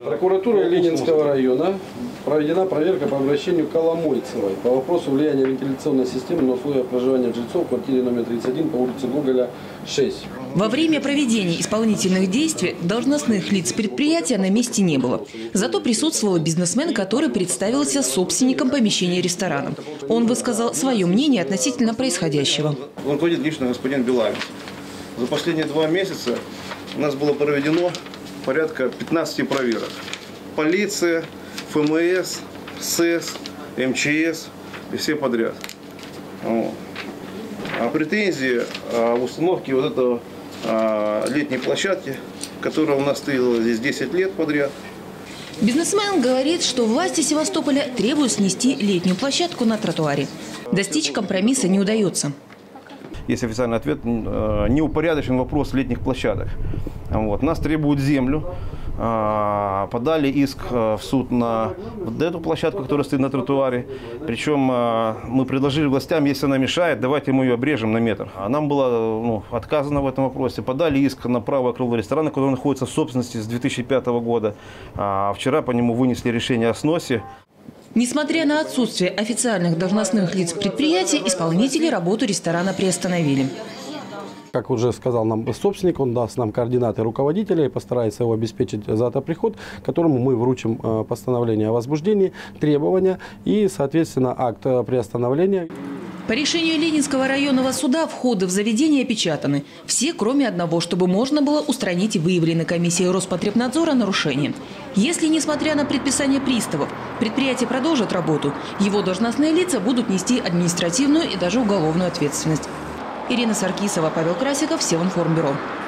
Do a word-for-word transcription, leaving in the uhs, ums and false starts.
Прокуратурой Ленинского района проведена проверка по обращению Коломойцевой по вопросу влияния вентиляционной системы на условия проживания жильцов в квартире номер тридцать один по улице Гоголя, шесть. Во время проведения исполнительных действий должностных лиц предприятия на месте не было. Зато присутствовал бизнесмен, который представился собственником помещения ресторана. Он высказал свое мнение относительно происходящего. Руководит лично господин Белавец. За последние два месяца у нас было проведено порядка пятнадцати проверок. Полиция, эф эм эс, сэс, эм че эс и все подряд. Вот. А претензии об установке вот этого а, летней площадки, которая у нас стояла здесь десять лет подряд. Бизнесмен говорит, что власти Севастополя требуют снести летнюю площадку на тротуаре. Достичь компромисса не удается. Есть официальный ответ: не упорядочен вопрос летних площадок. Вот. Нас требуют землю. Подали иск в суд на вот эту площадку, которая стоит на тротуаре. Причем мы предложили властям, если она мешает, давайте мы ее обрежем на метр. А нам было ну, отказано в этом вопросе. Подали иск на правое крыло ресторана, который находится в собственности с две тысячи пятого года. А вчера по нему вынесли решение о сносе. Несмотря на отсутствие официальных должностных лиц предприятия, исполнители работу ресторана приостановили. Как уже сказал нам собственник, он даст нам координаты руководителя и постарается его обеспечить завтра-приход, которому мы вручим постановление о возбуждении, требования и, соответственно, акт приостановления. По решению Ленинского районного суда входы в заведение опечатаны. Все, кроме одного, чтобы можно было устранить выявленные комиссией Роспотребнадзора нарушения. Если, несмотря на предписание приставов, предприятие продолжит работу, его должностные лица будут нести административную и даже уголовную ответственность. Ирина Саркисова, Павел Красиков, Севинформбюро.